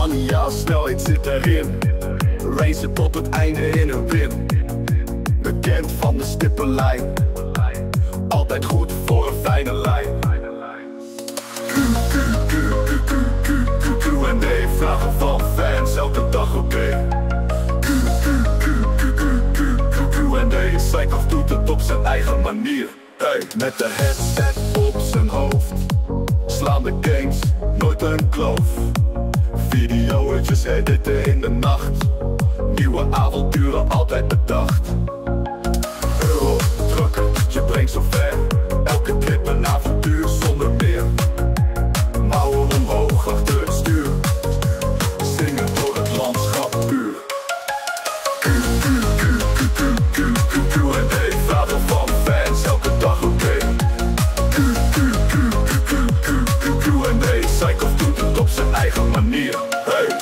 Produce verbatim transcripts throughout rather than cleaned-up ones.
Mania, snelheid zit erin. Racen tot het einde in een win. Bekend van de stippenlijn. Altijd goed voor een fijne lijn. Q, Q, Q, Q, Q, Q, Q, Q en D. Vragen van fans elke dag oké. Q, Q, Q, Q, Q, Q, Q, Q en D. Psychoff doet het op zijn eigen manier. Hey, met de headset op zijn hoofd. Slaan de games, nooit een kloof. Videootjes editen in de nacht. Nieuwe avonturen altijd bedacht. Euro druk, je brengt zo ver. Elke clip een avontuur zonder meer. Mouwen omhoog achter het stuur. Zingen door het landschap puur. Q, Q, Q, Q, Q, Q, Q, Q en D. Vragen van fans elke dag oké. Q, Q, Q, Q, Q, Q, Q, Q en D. Psychoff doet het op zijn eigen manier. Hey.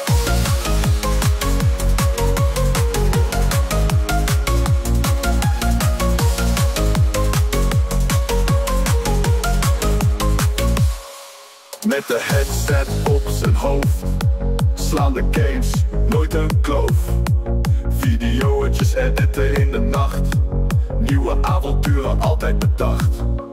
Met de headset op zijn hoofd. Slaan de games, nooit een kloof. Videootjes editen in de nacht. Nieuwe avonturen altijd bedacht.